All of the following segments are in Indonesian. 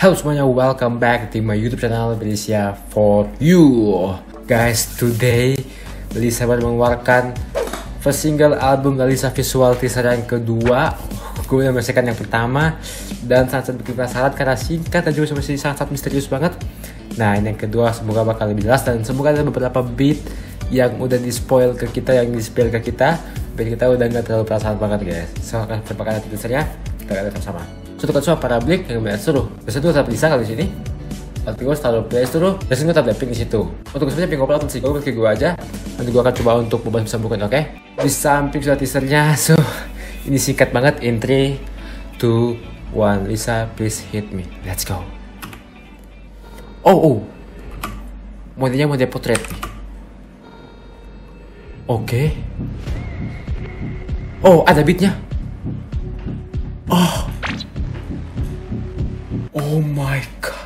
Halo semuanya, welcome back to my YouTube channel Belisia for you. Guys, today Belisia baru mengeluarkan first single album Belisia visual teaser yang kedua. Gue udah menyelesaikan yang pertama dan sangat bikin penasaran karena singkat dan juga masih sangat misterius banget. Nah, ini yang kedua semoga bakal lebih jelas dan semoga ada beberapa beat yang udah di-spoil ke kita, biar kita udah gak terlalu perasaan banget guys. So, akan perpakat teasernya, kita lihat sama. Suatu kan para publik yang banyak seru. Biasanya tuh tetap bisa kalau di sini. Nanti gue taruh playlist dulu. Biasanya gue tetap Blackpink di situ. Untuk kesemuanya pengen ngobrol atau sih gue aja. Nanti gue akan coba untuk membahas bersambungkan, oke? Di samping sudah teasernya, so ini singkat banget. In 3, 2, 1, Lisa please hit me. Let's go. Oh, modelnya model potret nih. Oke. Oh, ada beatnya. Oh my god.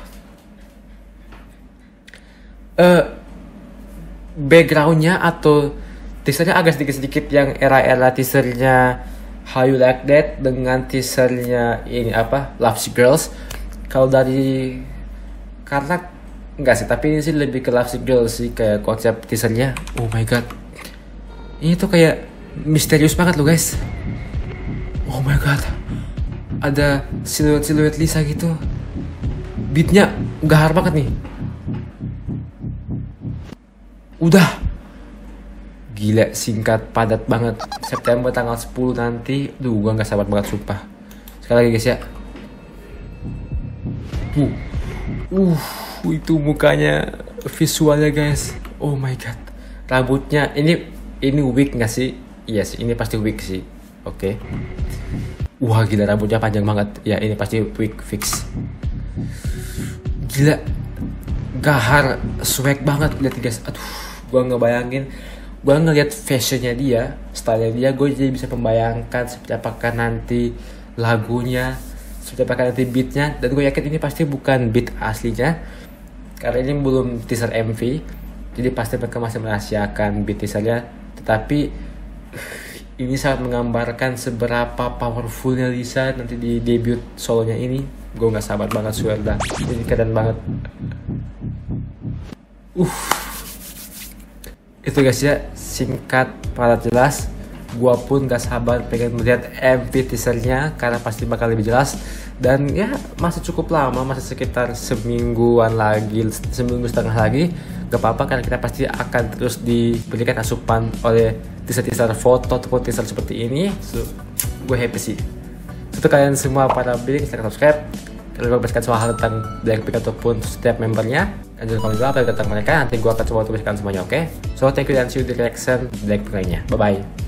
Backgroundnya atau teasernya agak sedikit yang era-era teasernya How You Like That dengan teasernya ini apa Love Sick Girls. Kalau dari karena enggak sih, tapi ini sih lebih ke Love Sick Girls sih kayak konsep teasernya. Oh my god, ini tuh kayak misterius banget loh guys. Oh my god, ada siluet Lisa gitu. Beatnya gahar banget nih. Udah gila, singkat, padat banget. September tanggal 10 nanti. Duh, gua gak sabar banget sumpah. Sekali lagi guys ya. Itu mukanya, visualnya guys. Oh my god. Rambutnya ini wig gak sih? Iya sih, ini pasti wig sih. Oke. Wah gila, rambutnya panjang banget. Ya ini pasti wig fix. Gila, gahar, swag banget lihat guys. Aduh, gue ngebayangin, gue ngeliat fashionnya dia, stylenya dia, gue jadi bisa membayangkan seperti apakah nanti lagunya, seperti apakah nanti beatnya. Dan gue yakin ini pasti bukan beat aslinya, karena ini belum teaser MV, jadi pasti mereka masih merahasiakan beat teasernya. Tetapi ini sangat menggambarkan seberapa powerfulnya Lisa nanti di debut solonya ini. Gue gak sabar banget, swear dah. Ini keren banget. Itu guys ya, singkat, padat, jelas. Gue pun gak sabar pengen melihat MV teasernya karena pasti bakal lebih jelas. Dan ya masih cukup lama, masih sekitar seminggu setengah lagi. Gak apa-apa karena kita pasti akan terus diberikan asupan oleh teaser-teaser foto ataupun teaser seperti ini. So, gue happy sih. Untuk kalian semua para Blackpink, silahkan subscribe. Kalian bebaskan semua hal tentang Blackpink ataupun setiap membernya. Dan jangan komen apa tentang mereka. Nanti gue akan coba tuliskan semuanya, oke? So, thank you dan see you di reaction Blackpink lainnya. Bye-bye.